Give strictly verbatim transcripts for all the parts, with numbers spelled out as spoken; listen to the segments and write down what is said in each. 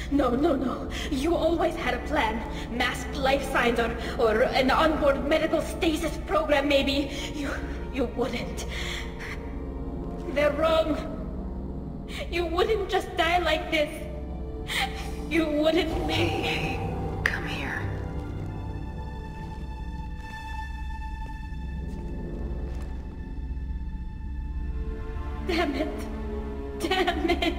No, no, no. You always had a plan. Masked life signs or, or an onboard medical stasis program, maybe. You... you wouldn't. They're wrong. You wouldn't just die like this. You wouldn't... Hey, hey, come here. Damn it. Damn it.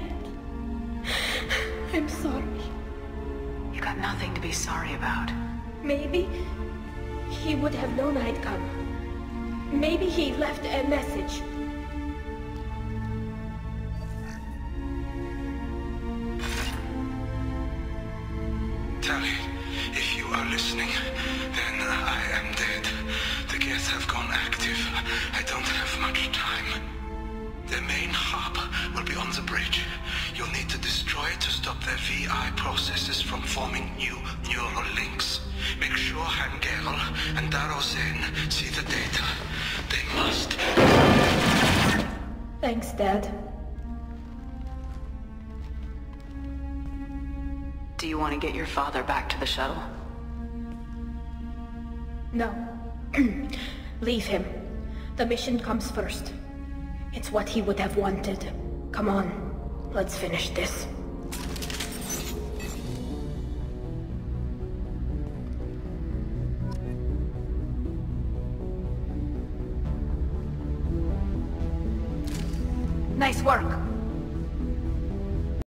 I'm sorry. You got nothing to be sorry about. Maybe he would have known I'd come. Maybe he left a message. Tali, if you are listening, then I am dead. The gates have gone active. I don't have much time. The main hub will be on the bridge. You'll need to destroy it to stop their V I processes from forming new neural links. Make sure Hangel and Darozen see the data. They must. Thanks, Dad. Do you want to get your father back to the shuttle? No. Leave him. The mission comes first. It's what he would have wanted. Come on, let's finish this. Nice work.